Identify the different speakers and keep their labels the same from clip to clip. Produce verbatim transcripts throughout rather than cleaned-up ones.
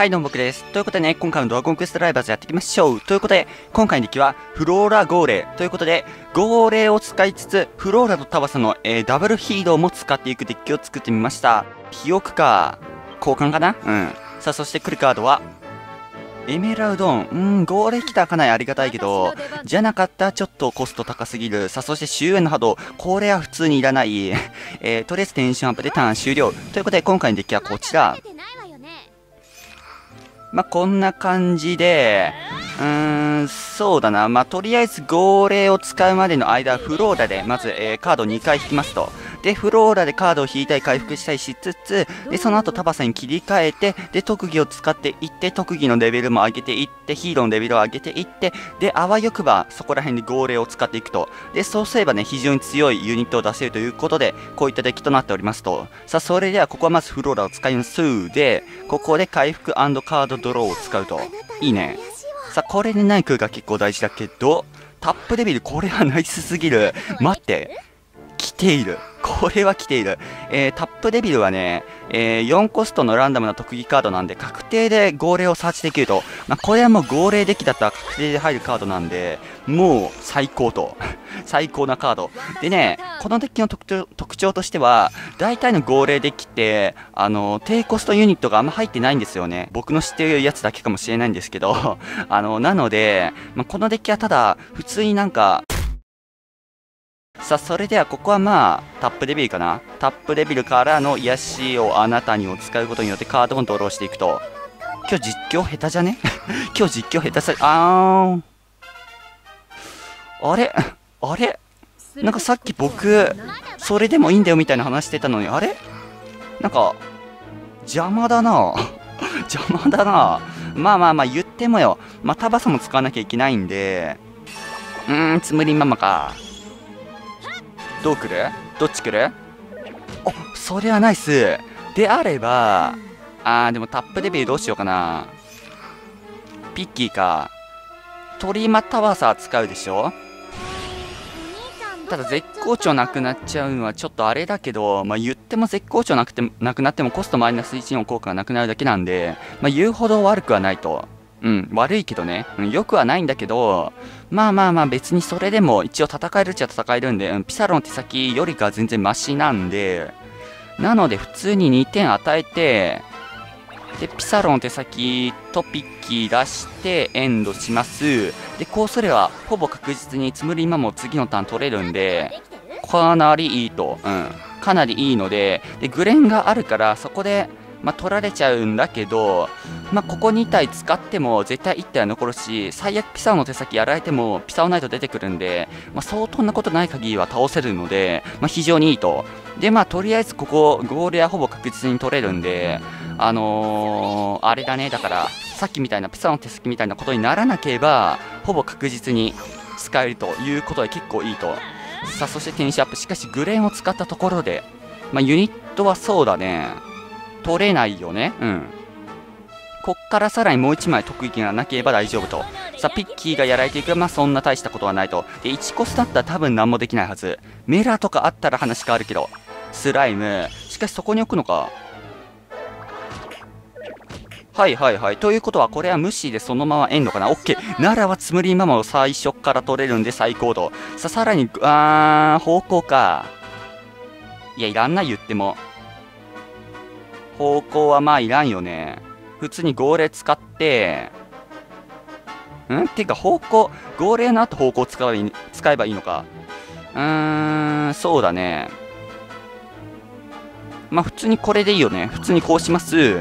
Speaker 1: はい、どうも僕です。ということでね、今回のドラゴンクエストライバーズやっていきましょう。ということで、今回のデッキは、フローラ号令。ということで、号令を使いつつ、フローラとタバサの、えー、ダブルヒーローも使っていくデッキを作ってみました。ヒオクか、交換かなうん。さあ、そして来るカードは、エメラルドーン。うん、号令来たらかなりありがたいけど、じゃなかったらちょっとコスト高すぎる。さあ、そして終焉の波動。これは普通にいらない。えー、とりあえずテンションアップでターン終了。ということで、今回のデッキはこちら。まあ、こんな感じで、うーん、そうだな。まあ、とりあえず号令を使うまでの間、フローラで、まず、えー、カードにかい引きますと。で、フローラでカードを引いたり回復したりしつつ、で、その後タバサに切り替えて、で、特技を使っていって、特技のレベルも上げていって、ヒーローのレベルを上げていって、で、あわよくば、そこら辺で号令を使っていくと。で、そうすればね、非常に強いユニットを出せるということで、こういったデッキとなっておりますと。さあ、それでは、ここはまずフローラを使います。で、ここで回復&カードドローを使うと。いいね。さあ、これでナイクが結構大事だけど、タップデビル、これはナイスすぎる。待って。来ている。これは来ている。えー、タップデビルはね、えー、よんコストのランダムな特技カードなんで、確定で号令をサーチできると。まあ、これはもう号令デッキだったら確定で入るカードなんで、もう最高と。最高なカード。でね、このデッキの特徴特徴としては、大体の号令デッキって、あの、低コストユニットがあんま入ってないんですよね。僕の知ってるやつだけかもしれないんですけど、あの、なので、まあ、このデッキはただ、普通になんか、さあ、それではここはまあ、タップデビルかな。タップデビルからの癒しをあなたにを使うことによってカードをドローしていくと。今日実況下手じゃね今日実況下手さ、あーあれあれなんかさっき僕、それでもいいんだよみたいな話してたのに、あれなんか、邪魔だな邪魔だなまあまあまあ言ってもよ。まあ、タバサも使わなきゃいけないんで、うーん、つむりママか。どう来るどっち来るお、それはナイスであれば、あー、でもタップデビルどうしようかな。ピッキーか。トリマタワーサー使うでしょ。ただ絶好調なくなっちゃうのはちょっとあれだけど、まあ、言っても絶好調なくてなくなってもコストマイナスいちの効果がなくなるだけなんで、まあ、言うほど悪くはないと。うん、悪いけどね、うん、よくはないんだけど、まあまあまあ別にそれでも一応戦えるっちゃ戦えるんで、うん、ピサロの手先よりかは全然マシなんで、なので普通ににてん与えて、で、ピサロの手先とピッキー出してエンドします。で、こうすればほぼ確実につむり今も次のターン取れるんで、かなりいいと、うん、かなりいいので、で、グレンがあるからそこで、まあ、取られちゃうんだけど、まあ、ここに体使っても絶対いち体は残るし、最悪ピサオの手先やられてもピサオナイト出てくるんで、まあ、相当なことない限りは倒せるので、まあ、非常にいいと。で、まあ、とりあえずここ、ゴールはほぼ確実に取れるんで、あのー、あれだね、だから、さっきみたいなピサオの手先みたいなことにならなければ、ほぼ確実に使えるということで結構いいと。さあ、そしてテンションアップ。しかし、グレンを使ったところで、まあ、ユニットはそうだね。取れないよね。うん。こっからさらにもういちまい特技がなければ大丈夫と。さあ、ピッキーがやられていく。まあ、そんな大したことはないと。で、いちコスだったら多分何もできないはず。メラとかあったら話変わるけど。スライム。しかしそこに置くのか。はいはいはい。ということは、これは無視でそのままエンドかな。オッケー。奈良はつむりママを最初から取れるんで最高度。さあ、さらに、あー、方向か。いや、いらんない言っても。方向はまあいらんよね。普通に号令使って、んてか方向、号令の後方向使えばいい、使えばいいのか。うーん、そうだね。まあ普通にこれでいいよね。普通にこうします。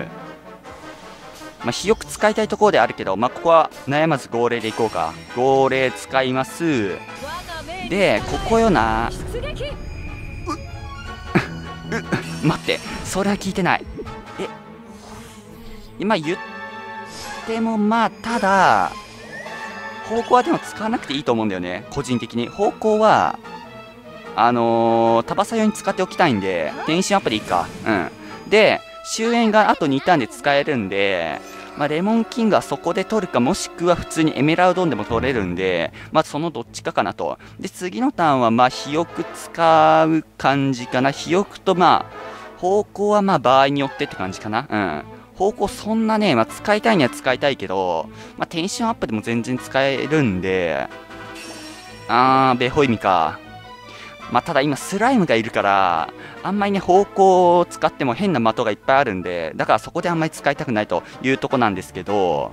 Speaker 1: まあ、よく使いたいところであるけど、まあ、ここは悩まず号令でいこうか。号令使います。で、ここよな。うっ待って、それは聞いてない。え、今言ってもまあ、ただ、方向はでも使わなくていいと思うんだよね。個人的に。方向は、あのー、タバサ用に使っておきたいんで、テンションアップでいいか。うん。で、終焉があとにターンで使えるんで、まあ、レモンキングはそこで取るか、もしくは普通にエメラルドンでも取れるんで、まあ、そのどっちかかなと。で、次のターンは、まあ、肥沃使う感じかな。肥沃と、まあ、方向はまあ、場合によってって感じかな。うん。 方向そんなね、まあ、使いたいには使いたいけど、まあ、テンションアップでも全然使えるんで、あー、ベホイミか。まあ、ただ今スライムがいるから、あんまりね、方向を使っても変な的がいっぱいあるんで、だからそこであんまり使いたくないというとこなんですけど、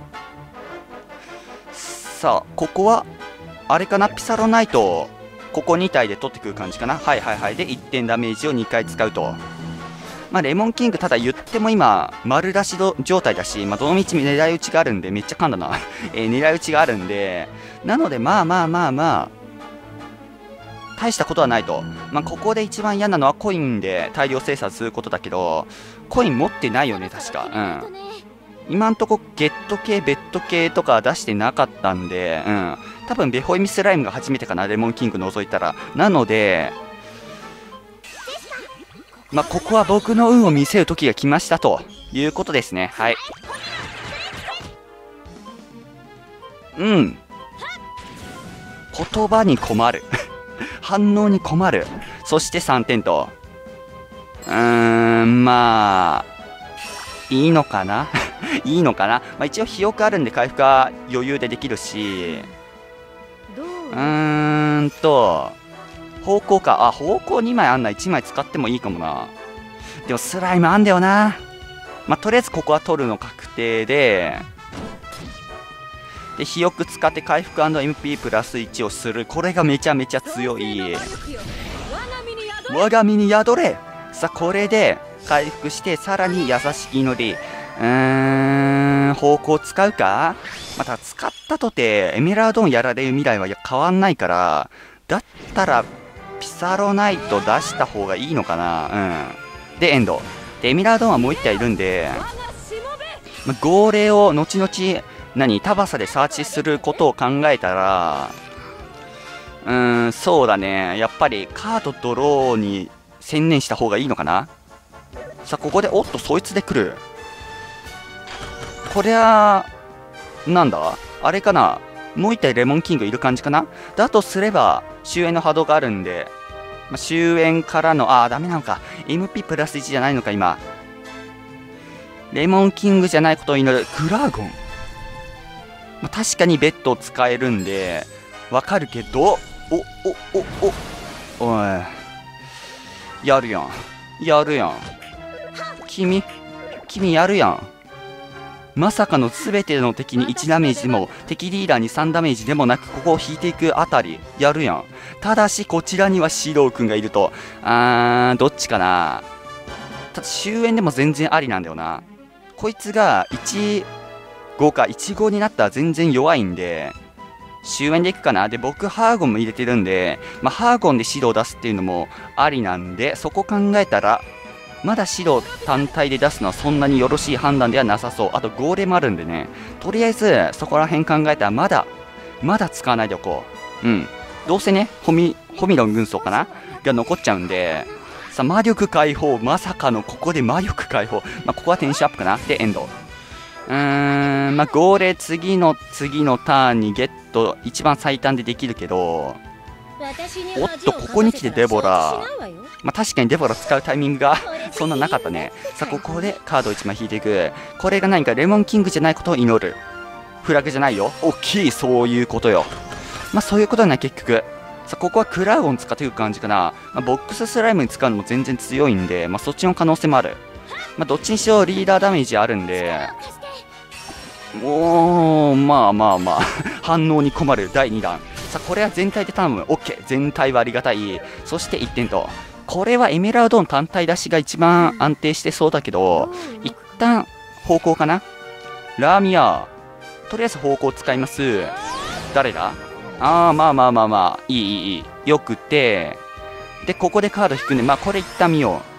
Speaker 1: さあ、ここは、あれかな、ピサロナイトを、ここに体で取ってくる感じかな。はいはいはい。で、いってんダメージをにかい使うと。まあ、レモンキング、ただ言っても今、丸出し状態だし、まあ、どのみち狙い撃ちがあるんで、めっちゃ噛んだな、えー、狙い撃ちがあるんで、なので、まあまあまあまあ、大したことはないと。まあ、ここで一番嫌なのはコインで大量生産することだけど、コイン持ってないよね、確か。うん。今んとこ、ゲット系、ベッド系とか出してなかったんで、うん。多分、ベホイミスライムが初めてかな、レモンキング除いたら。なので、まあ、ここは僕の運を見せる時が来ましたということですね。はい。うん。言葉に困る。反応に困る。そしてさんてんと。うーん、まあ、いいのかないいのかな、まあ、一応、肥沃あるんで回復は余裕でできるし、うーんと、方向か。あ、方向にまいあんな、いちまい使ってもいいかもな。でもスライムあんだよな。まあ、とりあえずここは取るの確定で、で、肥沃使って回復 &エムピー プラスいちをする。これがめちゃめちゃ強い。我が身に宿れ。さあ、これで回復して、さらに優しき祈り。うーん、方向使うか。また使ったとて、エメラルドンやられる未来は変わんないから、だったら、ピサロナイト出した方がいいのかな。うん。で、エンド。で、エメラルドンはもういち体いるんで、ま、号令を後々、何、タバサでサーチすることを考えたら、うーん、そうだね。やっぱりカードドローに専念した方がいいのかな。さあ、ここで、おっと、そいつで来る。こりゃ、なんだあれかな、もう一体レモンキングいる感じかな。だとすれば、終焉の波動があるんで、まあ、終焉からの、ああ、ダメなのか。エムピー プラスいちじゃないのか、今。レモンキングじゃないことを祈る。グラーゴン。まあ、確かにベッドを使えるんで、わかるけど、お、お、お、お、おい。やるやん。やるやん。君、君やるやん。まさかの全ての敵にいちダメージでも、敵リーダーにさんダメージでもなく、ここを引いていくあたり、やるやん。ただし、こちらにはシロウくんがいると。あー、どっちかな。ただ、終焉でも全然ありなんだよな。こいつがいちごか、いちごになったら全然弱いんで、終焉でいくかな。で、僕、ハーゴンも入れてるんで、まあ、ハーゴンでシロを出すっていうのもありなんで、そこ考えたら、まだ白単体で出すのはそんなによろしい判断ではなさそう。あと号令もあるんでね。とりあえずそこら辺考えたらまだまだ使わないでおこう。うん。どうせね、ホミホミロン軍曹かなが残っちゃうんで。さあ、魔力解放。まさかのここで魔力解放。まあ、ここはテンションアップかな。で、エンド。うーん、まあ、号令次の次のターンにゲット一番最短でできるけど、おっと、ここに来てデボラ。まあ、確かにデボラ使うタイミングがそんななかったね。さあ、ここでカードをいちまい引いていく。これが何かレモンキングじゃないことを祈る。フラグじゃないよ。大きい、そういうことよ。まあ、そういうことだね、結局。さあ、ここはクラウン使っていく感じかな。まあ、ボックススライムに使うのも全然強いんで、まあ、そっちの可能性もある。まあ、どっちにしろリーダーダメージあるんで、おー、まあまあまあ、反応に困るだいに弾。さあ、これは全体で頼む。OK。全体はありがたい。そしていってんと。これはエメラルドン単体出しが一番安定してそうだけど、一旦方向かな。ラーミア。とりあえず方向使います。誰だ。あー、まあまあまあまあ。いいいいいい。よくて。で、ここでカード引くんで、まあこれ一旦見よ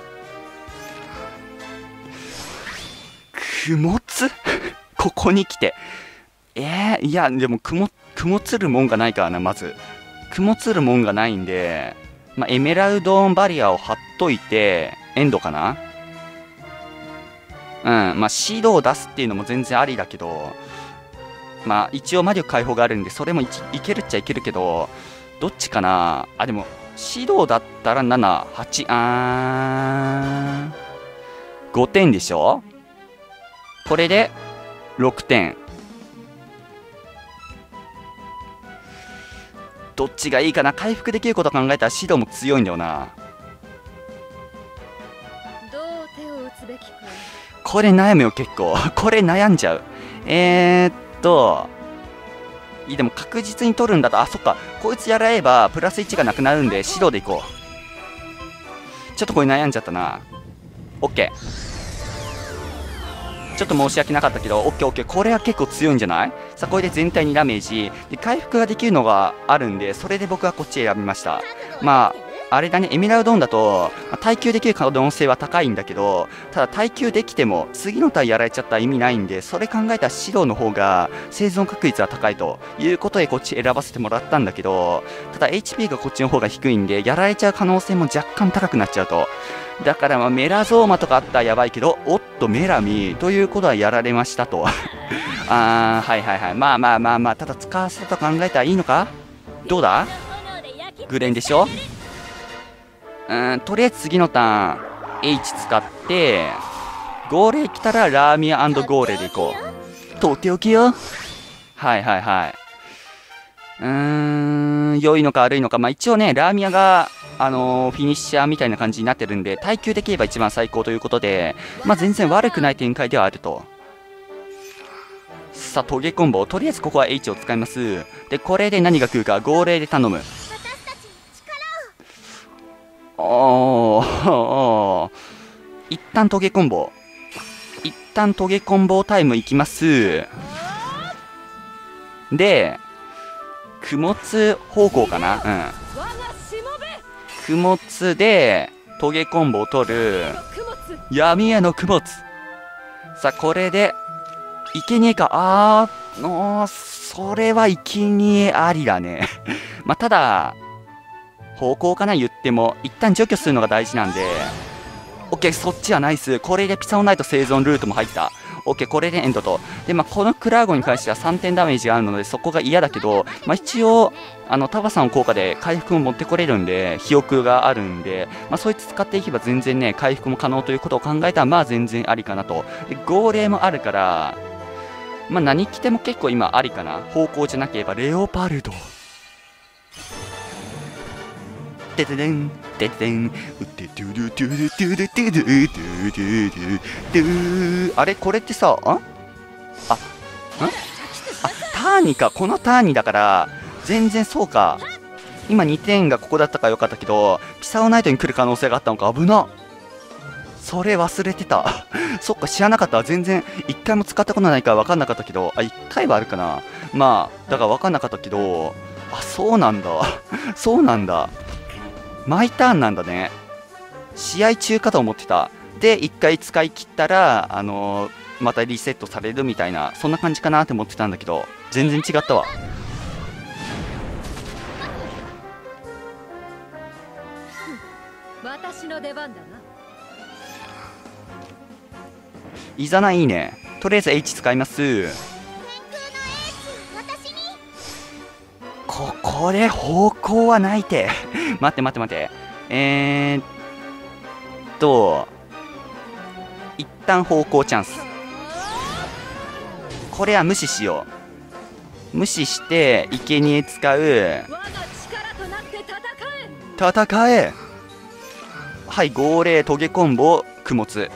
Speaker 1: う。雲つここに来て。えー、いや、でも雲、雲つるもんがないからな、まず。雲つるもんがないんで、まあ、エメラルドーンバリアを貼っといて、エンドかな。うん、まあ、シードを出すっていうのも全然ありだけど、まあ、一応魔力解放があるんで、それも い, いけるっちゃいけるけど、どっちかな。あ、でも、シードだったらなな、はち、あー、ごてんでしょ。 これでろくてん。どっちがいいかな。回復できること考えたらシドも強いんだよな。
Speaker 2: どう手を打つべきか。
Speaker 1: これ悩むよ結構これ悩んじゃう。えー、っといいでも確実に取るんだと、あそっか、こいつやらればプラスいちがなくなるんで白でいこう。ちょっとこれ悩んじゃったな。オッケー。ちょっと申し訳なかったけど、オッケーオッケー、これは結構強いんじゃない。さあこれで全体にダメージで回復ができるのがあるんで、それで僕はこっち選びました。まああれだね、エメラルドーンだと、まあ、耐久できる可能性は高いんだけど、ただ耐久できても次の体やられちゃったら意味ないんで、それ考えたら白の方が生存確率は高いということでこっち選ばせてもらったんだけど、ただ エイチピー がこっちの方が低いんでやられちゃう可能性も若干高くなっちゃうと。だからまあメラゾーマとかあったらやばいけど、おっとメラミということはやられましたとあーはいはいはい、まあまあまあまあ、ただ使わせたと考えたらいいのか。どうだグレンでしょ。うーん、とりあえず次のターン H 使って号令来たらラーミア号令でいこう。とっておきよ。はいはいはい。うーん、良いのか悪いのか。まあ一応ね、ラーミアがあのー、フィニッシャーみたいな感じになってるんで、耐久できれば一番最高ということで、まあ全然悪くない展開ではあると。さあトゲコンボ、とりあえずここは H を使います。でこれで何が来るか、号令で頼む。おー一旦トゲコンボ、一旦トゲコンボタイムいきます。で供物方向かな。うん供物でトゲコンボを取る。闇への供物。さあこれで生贄か。あーのそれは生贄ありだねまあただ方向かな、言っても一旦除去するのが大事なんで。オッケー、そっちはナイス。これでピサオナイト生存ルートも入った。オッケー、これでエンドと。でまあこのクラーゴに関してはさんてんダメージがあるのでそこが嫌だけど、まあ一応あのタバさんの効果で回復も持ってこれるんで、記憶があるんで、まあそいつ使っていけば全然ね回復も可能ということを考えたらまあ全然ありかなと。で号令もあるからまあ何着ても結構今ありかな。方向じゃなければレオパルド。てててんてててん、うててるてるてるてるてるてるてる。あれこれってさ、ああんあターニか。このターニだから全然そうか。今にてんがここだったからよかったけど、ピサオナイトに来る可能性があったのか。危な。それ忘れてたそっか、知らなかった。全然いっかいも使ったことないから分かんなかったけど、あいっかいはあるかな。まあだから分かんなかったけど、あそうなんだそうなんだ、毎ターンなんだね。試合中かと思ってた。でいっかい使い切ったらあのー、またリセットされるみたいな、そんな感じかなって思ってたんだけど、全然違ったわ。
Speaker 2: 私の出番だな。
Speaker 1: イザナいいね。とりあえず H 使います。ここで方向はないて待って待って待って、えー、っと一旦方向チャンス。これは無視しよう。無視して生贄使う。戦え。はい号令トゲコンボ供物。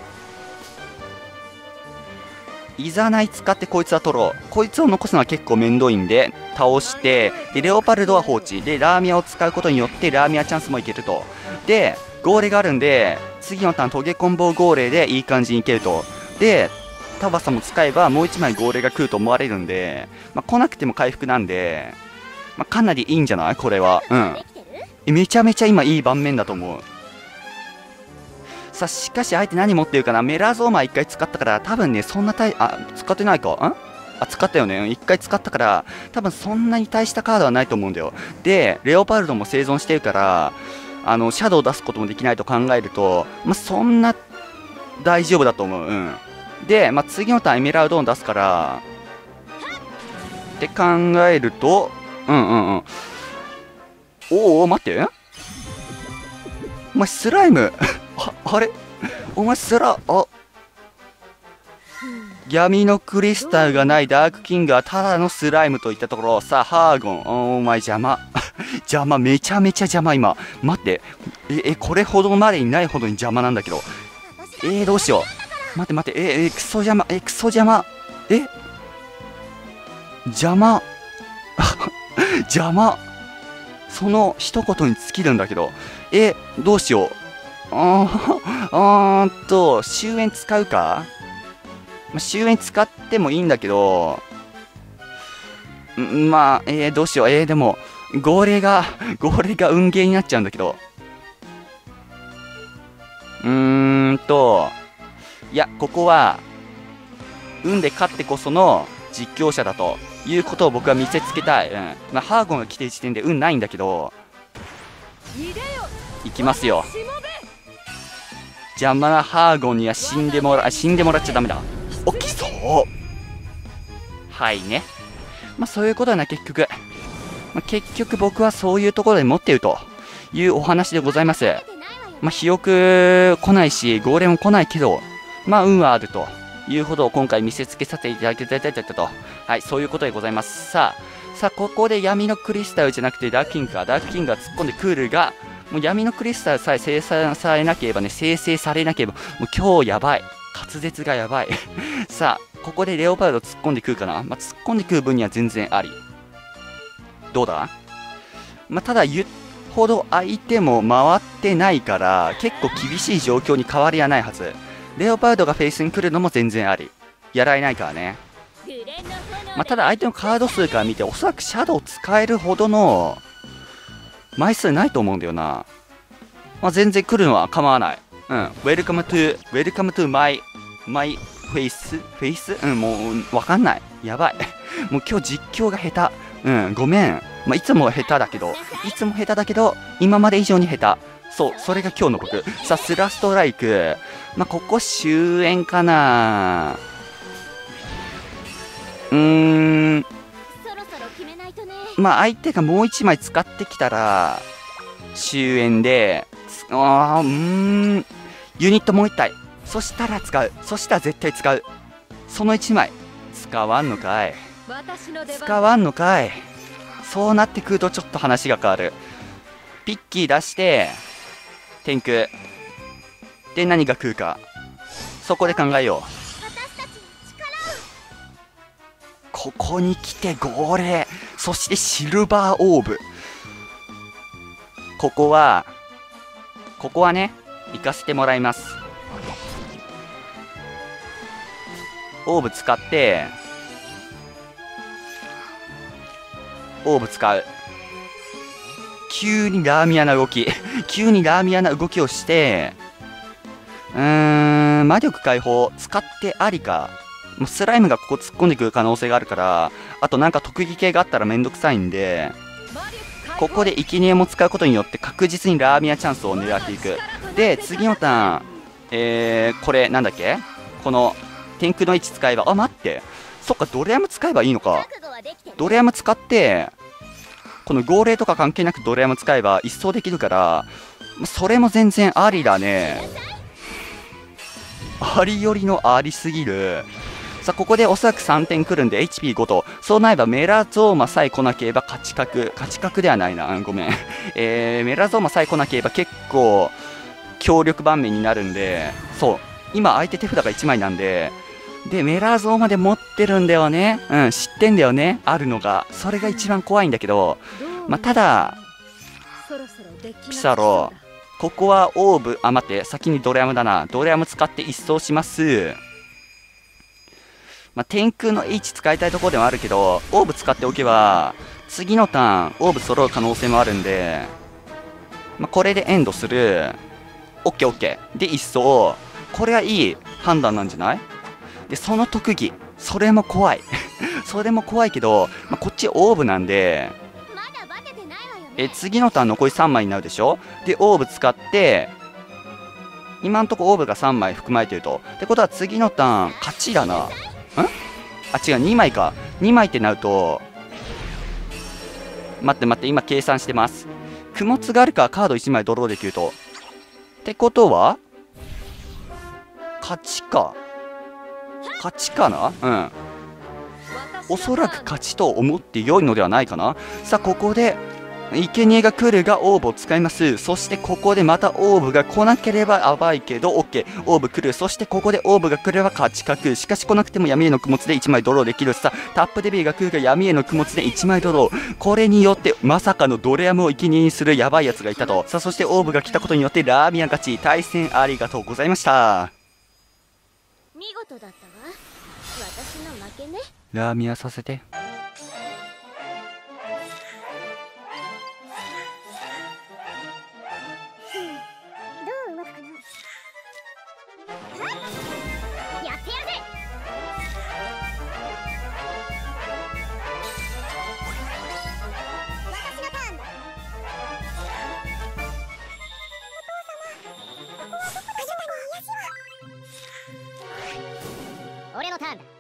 Speaker 1: いざない使ってこいつは取ろう。こいつを残すのは結構面倒いんで倒して、でレオパルドは放置でラーミアを使うことによってラーミアチャンスもいけると。で号令があるんで次のターントゲコンボ号令でいい感じにいけると。でタバサも使えばもういちまい号令が来ると思われるんで、まあ、来なくても回復なんで、まあ、かなりいいんじゃないこれは。うんめちゃめちゃ今いい盤面だと思う。さあしかし相手何持ってるかな。メラゾーマいっかい使ったから多分ねそんな大あ使ってないか。んあ使ったよね。いっかい使ったから多分そんなに大したカードはないと思うんだよ。でレオパルドも生存してるからあのシャドウを出すこともできないと考えると、まあ、そんな大丈夫だと思う。うんで、まあ、次のターンエメラルドーン出すからって考えるとうんうんうんおお待ってお前スライムああれお前スラあ闇のクリスタルがないダークキングはただのスライムといったところ。さあ、ハーゴン。お前邪魔。邪魔、めちゃめちゃ邪魔、今。待って。え、え、これほどまでにないほどに邪魔なんだけど。えー、どうしよう。待って待って。え、え、クソ邪魔。え、クソ邪魔。え邪魔。邪魔。その一言に尽きるんだけど。え、どうしよう。あー、あーんと、終焉使うか？まあ、終焉使ってもいいんだけど、んまあ、えー、どうしよう。えー、でも、号令が、号令が運ゲーになっちゃうんだけど。うーんと、いや、ここは、運で勝ってこその実況者だということを僕は見せつけたい。うん。まあ、ハーゴンが来てる時点で運ないんだけど、いきますよ。邪魔なハーゴンには死んでもら、死んでもらっちゃダメだ。起きそう。はいね。まあそういうことだな、結局。まあ、結局僕はそういうところで持っているというお話でございます。まあ、肥沃来ないし、号令も来ないけど、まあ運はあるというほどを今回見せつけさせていただきたいと。はい、そういうことでございます。さあ、さあ、ここで闇のクリスタルじゃなくてダークキングか、ダークキングが突っ込んでクールが、もう闇のクリスタルさえ生産されなければね、生成されなければ、もう今日やばい。滑舌がやばい。さあ、ここでレオパルド突っ込んでくるかな。まあ、突っ込んでくる分には全然あり。どうだ？まあ、ただ言うほど相手も回ってないから、結構厳しい状況に変わりはないはず。レオパルドがフェイスに来るのも全然あり。やられないからね。まあ、ただ相手のカード数から見て、おそらくシャドウ使えるほどの枚数ないと思うんだよな。まあ、全然来るのは構わない。うん。Welcome to, welcome to my, my face? フェイス？うん、もう、わかんない。やばい。もう今日実況が下手。うん、ごめん。まあ、いつも下手だけど、いつも下手だけど、今まで以上に下手。そう、それが今日の僕。さあ、スラストライク。まあ、ここ終焉かな。うーん。まあ、相手がもう一枚使ってきたら、終焉で、あー、うーん。ユニットもう一体。そしたら使う。そしたら絶対使う。その一枚。使わんのかい。使わんのかい。そうなってくるとちょっと話が変わる。ピッキー出して、天空。で、何が食うか。そこで考えよう。ここに来て号令。そしてシルバーオーブ。ここは、ここはね、行かせてもらいます。オーブ使って、オーブ使う。急にラーミアな動き。急にラーミアな動きをして、うーん、魔力解放使ってありか。もうスライムがここ突っ込んでくる可能性があるから、あとなんか特技系があったらめんどくさいんで、ここで生贄も使うことによって確実にラーミアチャンスを狙っていく。で、次のターン、えー、これなんだっけ？この天空の位置使えば、あ、待って。そっか、ドレアム使えばいいのか。ドレアム使って、この号令とか関係なくドレアム使えば一掃できるから、それも全然ありだね。ありよりのありすぎる。さあ、ここでおそらくさんてんくるんで エイチピーご と、そうなればメラゾーマさえ来なければ勝ち確。勝ち確ではないな。うん、ごめん。えー、メラゾーマさえ来なければ結構強力盤面になるんで、そう。今相手手札がいちまいなんで、で、メラゾーマで持ってるんだよね。うん、知ってんだよね。あるのが。それが一番怖いんだけど、まあ、ただ、ピサロ、ここはオーブ、あ、待って、先にドレアムだな。ドレアム使って一掃します。まあ、天空の H 使いたいところでもあるけど、オーブ使っておけば、次のターン、オーブ揃う可能性もあるんで、まあ、これでエンドする。オッケーオッケー。で、一掃。これはいい判断なんじゃない？で、その特技。それも怖い。それも怖いけど、まあ、こっちオーブなんで、え、次のターン残りさんまいになるでしょ？で、オーブ使って、今んとこオーブがさんまい含まれてると。ってことは次のターン、勝ちだな。ん？あ、違う、にまいか。にまいってなると、待って待って、今計算してます。供物があるからカードいちまいドローできると。ってことは、勝ちか。 勝ちかな。うん、おそらく勝ちと思って良いのではないかな。さあここで生贄が来るがオーブを使います。そしてここでまたオーブが来なければやばいけど OK、 オーブ来る。そしてここでオーブが来れば勝ち確。しかし来なくても闇への供物でいちまいドローできる。さあタップデビーが来るが闇への供物でいちまいドロー。これによってまさかのドレアムを生贄にするやばいやつがいたと。さあそしてオーブが来たことによってラーミア勝ち。対戦ありがとうございました。
Speaker 2: 見事だったわ。私の負けね。
Speaker 1: ラーミアさせて。
Speaker 2: どう動くかな。やってやるぜ。私のターンだ。お父様、ここはどこでしょうか。俺のターンだ。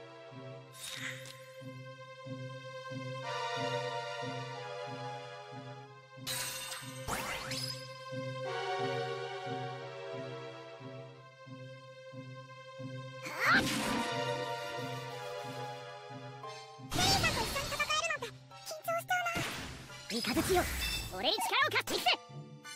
Speaker 2: イカズチよ、俺に力を貸してきて。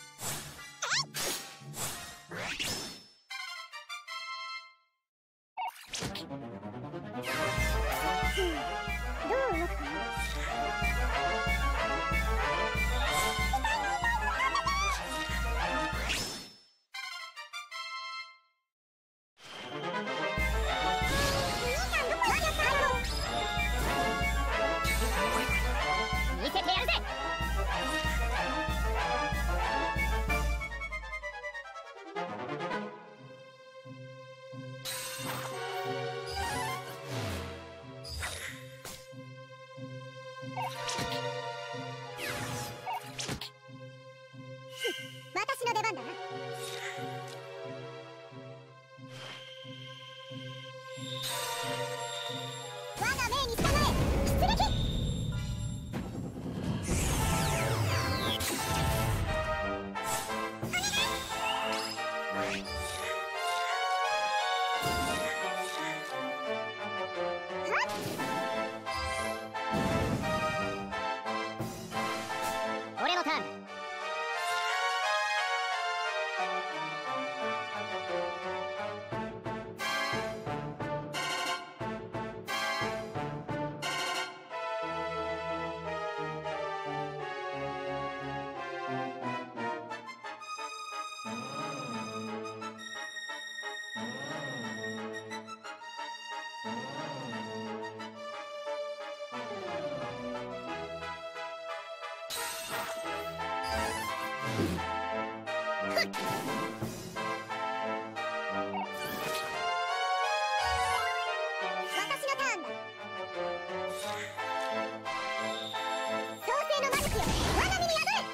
Speaker 2: どう動くかな。見せてやるぜ。私の出番だな。我が命に従え、出撃。俺のターンだ。私のターンだ。創世の魔術よ、我が身に宿れ。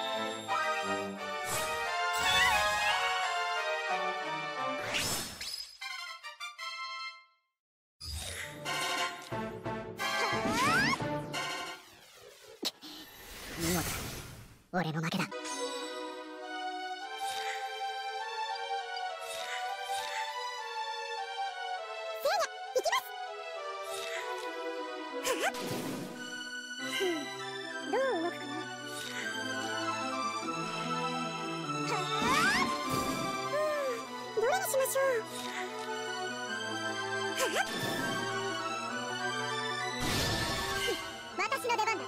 Speaker 2: 見事、俺の負けだ。どう動くかな。どれにしましょう。私の出番だな。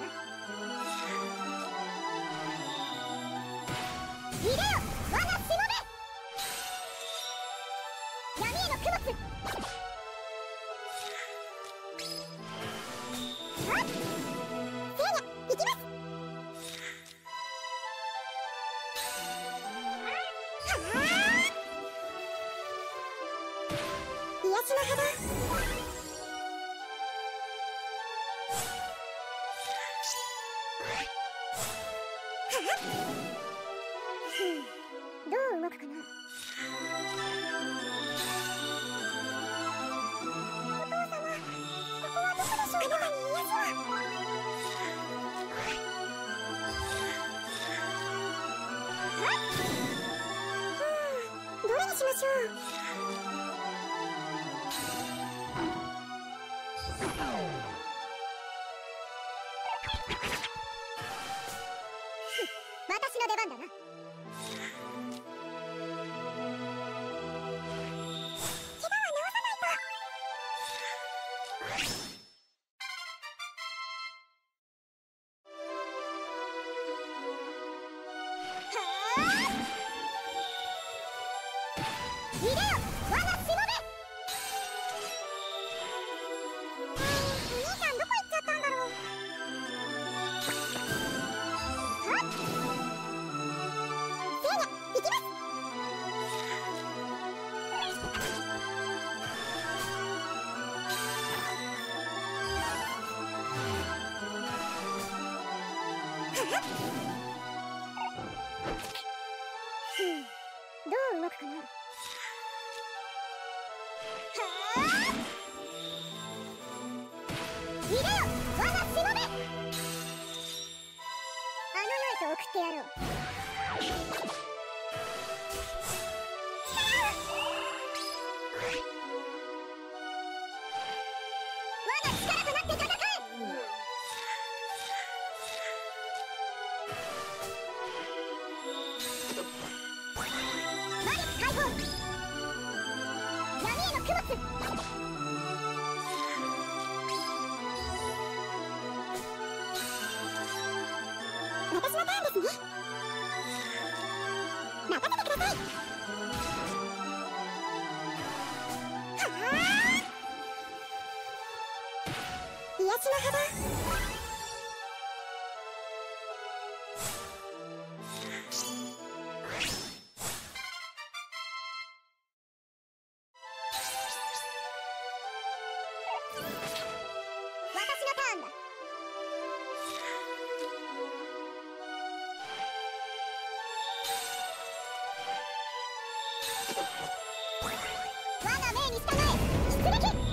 Speaker 2: いでよ、我がしもべ。闇への供物。癒しの花。どう動くかな。お父様、ここはどこでしょうか。あなたに癒しは。どれにしましょう。 私の出番だな。いでよ、我がしもべ。お兄さんどこ行っちゃったんだろう。はっ、せいや、行きます。はっ、ふう、どう動くかな。いでよ、我がしもべ。あのナイト送ってやろう。我が力となって戦え。魔力解放、闇への供物。私のターンですね。任せてください。はあ、癒しの幅。私のターンだ。我が命に従え、出撃。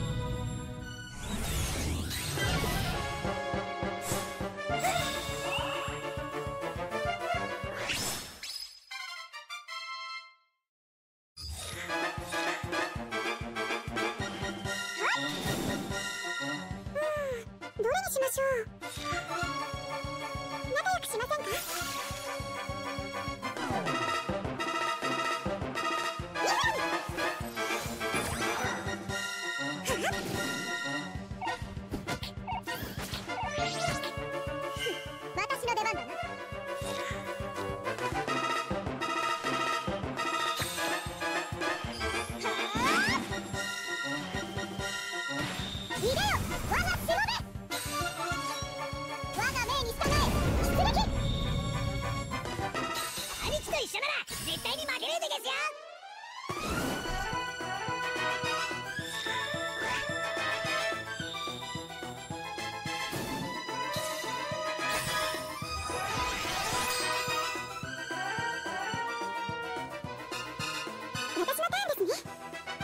Speaker 2: どれにしましょう。仲良くしませんか。私の出番だな。いでよ、我がしもべ。我が命に従え、出撃。兄貴と一緒なら絶対に負けるでですよ。私のターンですね。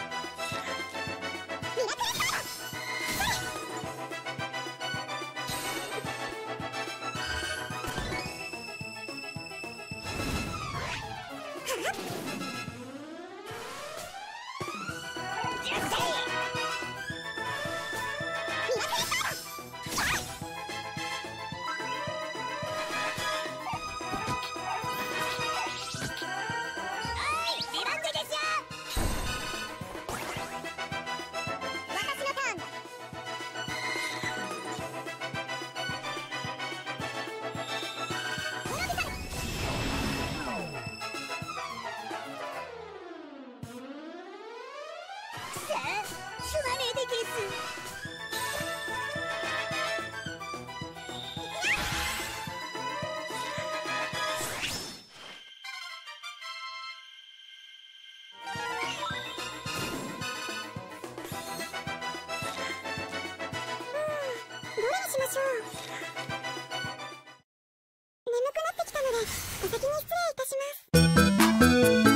Speaker 2: ミラクルストーン。すまねえでゲス。どれにしましょう。眠くなってきたのでお先に失礼いたします。